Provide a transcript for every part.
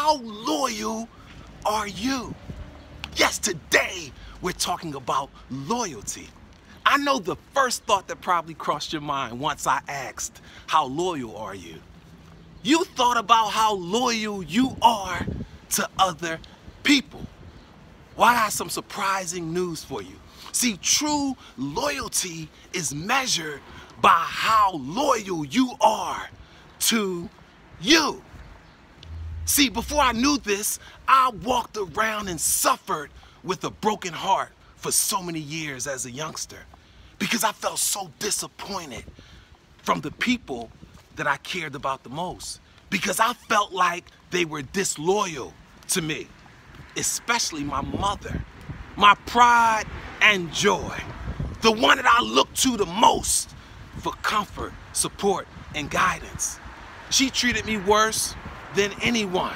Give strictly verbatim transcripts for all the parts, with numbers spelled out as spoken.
how loyal are you? Yes, today we're talking about loyalty. I know the first thought that probably crossed your mind once I asked, how loyal are you? You thought about how loyal you are to other people. Well, I got some surprising news for you. See, true loyalty is measured by how loyal you are to you. See, before I knew this, I walked around and suffered with a broken heart for so many years as a youngster because I felt so disappointed from the people that I cared about the most, because I felt like they were disloyal to me, especially my mother, my pride and joy, the one that I looked to the most for comfort, support, and guidance. She treated me worse than anyone.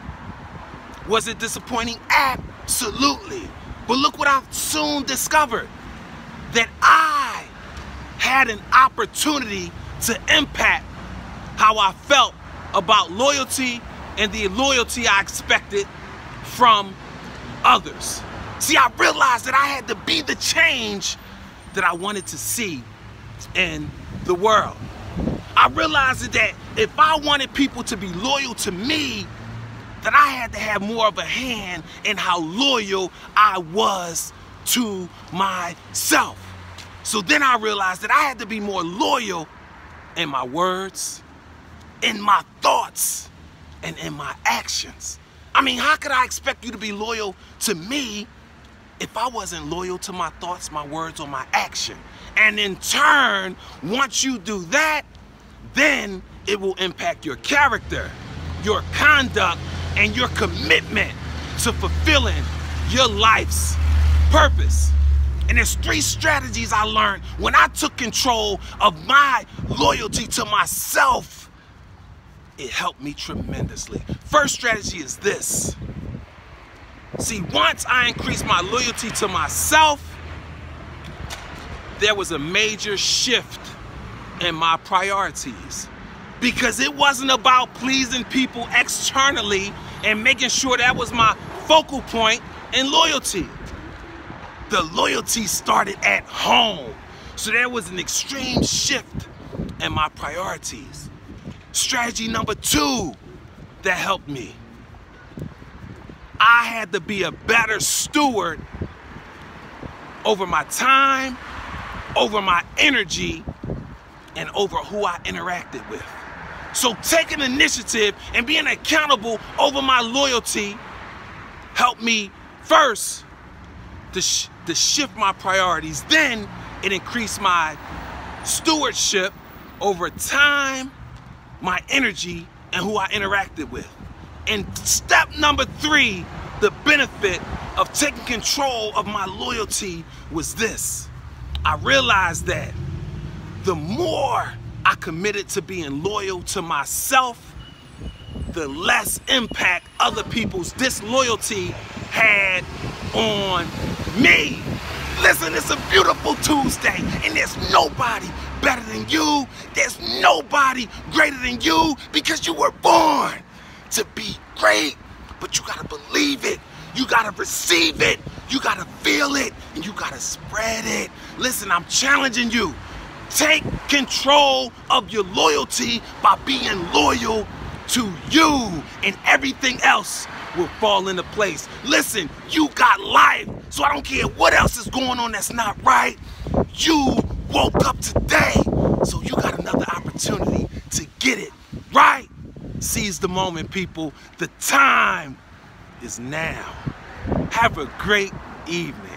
Was it disappointing? Absolutely. But look what I soon discovered, that I had an opportunity to impact how I felt about loyalty and the loyalty I expected from others. See, I realized that I had to be the change that I wanted to see in the world. I realized that if I wanted people to be loyal to me, that I had to have more of a hand in how loyal I was to myself. So then I realized that I had to be more loyal in my words, in my thoughts, and in my actions. I mean, how could I expect you to be loyal to me if I wasn't loyal to my thoughts, my words, or my action? And in turn, once you do that, then it will impact your character, your conduct, and your commitment to fulfilling your life's purpose. And there's three strategies I learned when I took control of my loyalty to myself. It helped me tremendously. First strategy is this. See, once I increased my loyalty to myself, there was a major shift in my priorities, because it wasn't about pleasing people externally and making sure that was my focal point in loyalty. The loyalty started at home. So there was an extreme shift in my priorities. Strategy number two that helped me. I had to be a better steward over my time, over my energy, and over who I interacted with. So taking initiative and being accountable over my loyalty helped me first to, sh to shift my priorities. Then it increased my stewardship over time, my energy, and who I interacted with. And step number three, the benefit of taking control of my loyalty was this. I realized that the more I committed to being loyal to myself, the less impact other people's disloyalty had on me. Listen, it's a beautiful Tuesday, and there's nobody better than you. There's nobody greater than you, because you were born to be great, but you gotta believe it. You gotta receive it. You gotta feel it, and you gotta spread it. Listen, I'm challenging you. Take control of your loyalty by being loyal to you, and everything else will fall into place. Listen, you got life, so I don't care what else is going on that's not right. You woke up today, so you got another opportunity to get it right. Seize the moment, people. The time is now. Have a great evening.